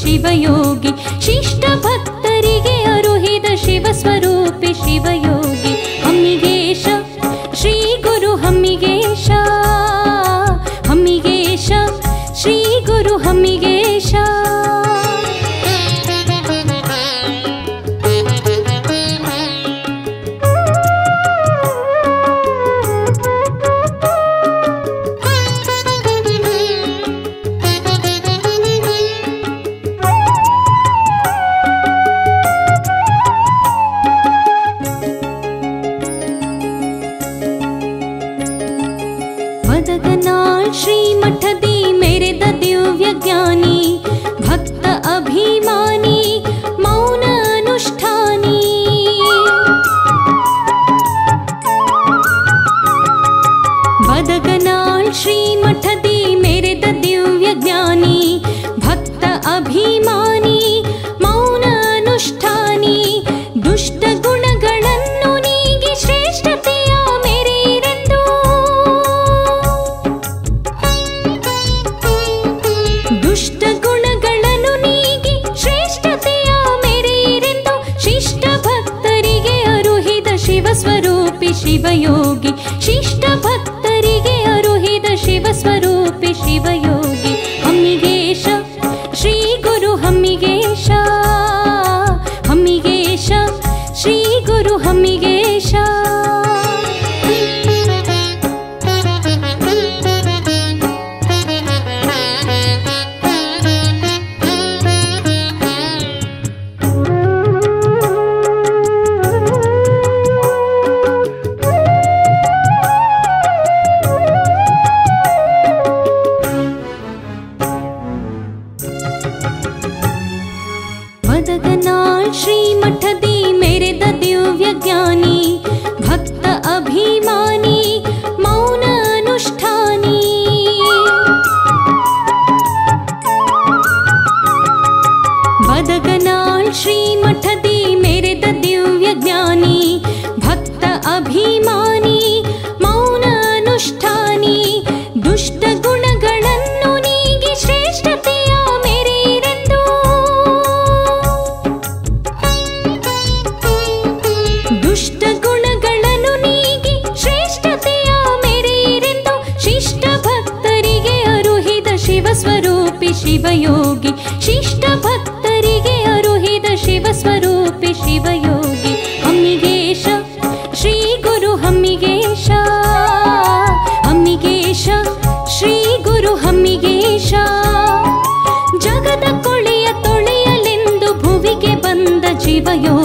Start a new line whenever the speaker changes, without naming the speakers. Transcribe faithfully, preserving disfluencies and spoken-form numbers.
ಶಿವಯೋಗಿ ಶಿಷ್ಟ ಭಕ್ತರಿಗೆ ಅರುಹಿದ ಶಿವಸ್ವರೂಪಿ ಶಿವಯೋಗಿ ಹಮ್ಮಿಗೇಶ ಶ್ರೀ ಗುರು ಹಮ್ಮಿಗೇಶ ಹಮ್ಮಿಗೇಶ ಶ್ರೀ ಗುರು ಹಮ್ಮಿಗೇಶ ಶ್ರೀಮಠದಿ ಮೆರೆದ ದಿವ್ಯ ಜ್ಞಾನಿ ಭಕ್ತ ಅಭಿಮಾನಿ ಮೌನ ಅನುಷ್ಠಾನಿ ಬದಗನಾಳ್ ಶ್ರೀಮಠದಿ ಮೆರೆದ ದಿವ್ಯ ಜ್ಞಾನಿ ಭಕ್ತ ಅಭಿಮಾನಿ ಮೌನ ಅನುಷ್ಠಾನಿ ದುಷ್ಟ ಗುಣಗಳನ್ನು ನೀಗಿ ಶ್ರೇಷ್ಠತೆಯ ಮೆರೆರೆಂದು ದುಷ್ಟ ಗುಣಗಳನ್ನು ನೀಗಿ ಶ್ರೇಷ್ಠತೆಯ ಮೆರೆರೆಂದು ಶಿಷ್ಟ ಭಕ್ತರಿಗೆ ಅರುಹಿದ ಶಿವಸ್ವರೂಪಿ ಶಿವಯೋಗಿ ಶಿಷ್ಟ ಭಕ್ತರಿಗೆ ಅರುಹಿದ ಶಿವಸ್ವರೂಪಿ ಶಿವಯೋಗಿ ಹಮ್ಮಿಗೇಶ ಶ್ರೀ ಗುರು ಹಮ್ಮಿಗೇಶ ಹಮ್ಮಿಗೇಶ ಶ್ರೀ ಗುರು ಹಮ್ಮಿಗೇಶ ಬದಗನಾಳ್ ಶ್ರೀಮಠದಿ ಮೆರೆದ ದಿವ್ಯ ಜ್ಞಾನಿ ಭಕ್ತ ಅಭಿಮಾನಿ ಮೌನ ಅನುಷ್ಠಾನಿ ಬದಗನಾಳ್ ಶ್ರೀಮಠದಿ ಮೆರೆದ ದಿವ್ಯ ಜ್ಞಾನಿ ಭಕ್ತ ಅಭಿಮಾನಿ ಮೌನ ಅನುಷ್ಠಾನಿ ದುಷ್ಟ ಗುಣಗಳನ್ನು ನೀಗಿ ಶ್ರೇಷ್ಠತೆಯ ಮೆರೆರೆಂದು ದುಷ್ಟ ಗುಣಗಳನ್ನು ನೀಗಿ ಶ್ರೇಷ್ಠತೆಯ ಮೆರೆರೆಂದು ಶಿಷ್ಟ ಭಕ್ತರಿಗೆ ಅರುಹಿದ ಶಿವಸ್ವರೂಪಿ ಶಿವಯೋಗಿ ಶಿಷ್ಟ ಭಕ್ತರಿಗೆ ಅರುಹಿದ ಶಿವಸ್ವರೂಪಿ ಶಿವಯೋಗಿ ಹಮ್ಮಿಗೇಶ ಶ್ರೀ ಗುರು ಹಮ್ಮಿಗೇಶ ಹಮ್ಮಿಗೇಶ ಶ್ರೀ ಗುರು ಹಮ್ಮಿಗೇಶ ಜಗದ ಕೊಳೆಯ ತೊಳೆಯಲೆಂದು ಭುವಿಗೆ ಬಂದ ಜೀವಯೋ